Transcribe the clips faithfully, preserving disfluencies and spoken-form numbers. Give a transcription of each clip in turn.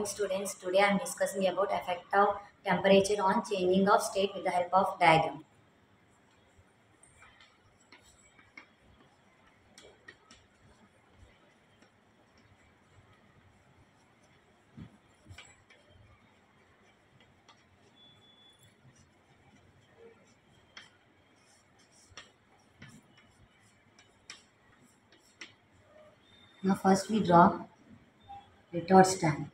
morning students. Today I am discussing about effect of temperature on changing of state with the help of diagram. Now first we draw retard stand.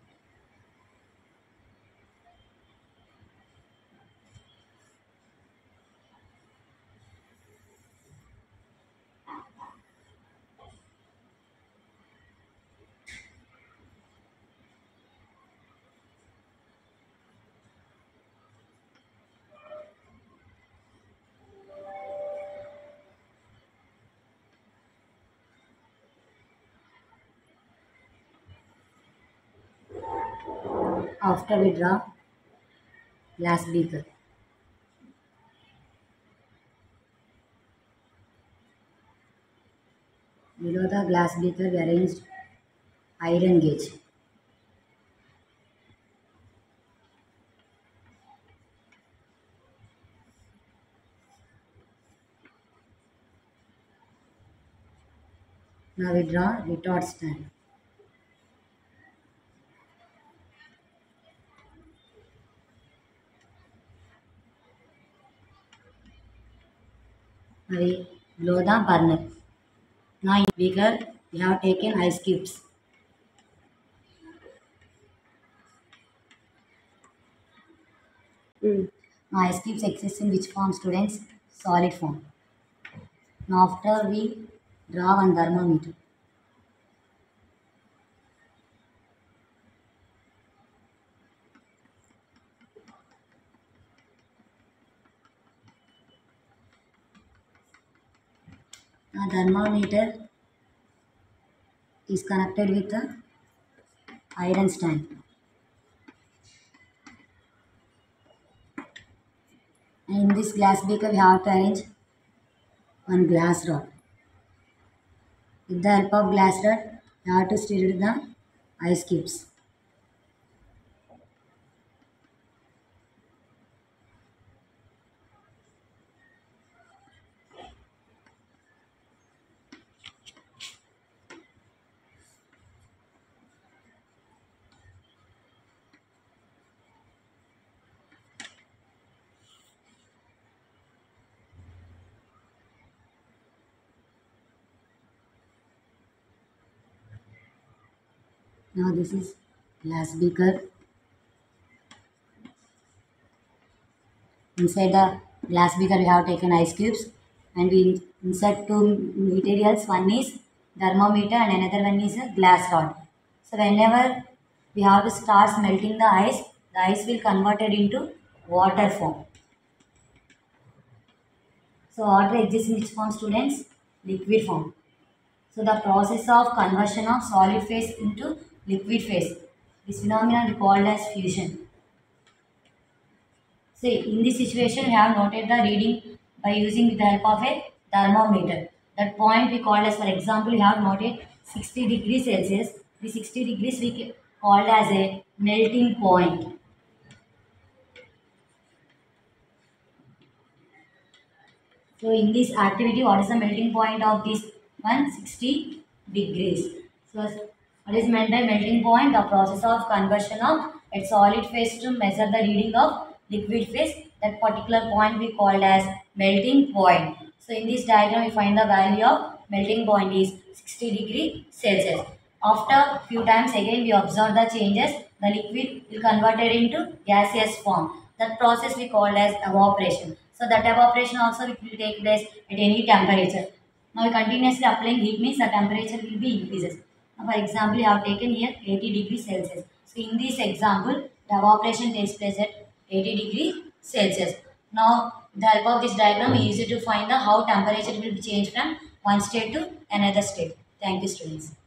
After we draw glass beaker. Below the glass beaker we arranged iron gauge. Now we draw retard stand. Now we blow the burner. Now in beaker we have taken ice cubes. Mm. Now ice cubes exist in which form, students? Solid form. Now after we draw one thermometer. Now thermometer is connected with the iron stand. And in this glass beaker we have to arrange one glass rod. With the help of glass rod, we have to stir the ice cubes. Now this is glass beaker. Inside the glass beaker we have taken ice cubes and we insert two materials. One is thermometer and another one is a glass rod. So whenever we have to start melting the ice, the ice will convert it into water form. So water exists in which form, students? Liquid form. So the process of conversion of solid phase into liquid phase. This phenomenon is called as fusion. See, in this situation we have noted the reading by using with the help of a thermometer. That point we called as, for example, we have noted sixty degrees Celsius. The sixty degrees we called as a melting point. So in this activity, what is the melting point of this one? sixty degrees. So what is meant by melting point? The process of conversion of a solid phase to measure the reading of liquid phase. That particular point we called as melting point. So in this diagram, we find the value of melting point is sixty degree Celsius. After few times again, we observe the changes. The liquid will convert it into gaseous form. That process we call as evaporation. So that evaporation also it will take place at any temperature. Now we continuously applying heat means the temperature will be increases. Now for example, you have taken here eighty degrees Celsius. So in this example, the evaporation takes place at eighty degrees Celsius. Now with the help of this diagram, we use it to find the how temperature will be changed from one state to another state. Thank you, students.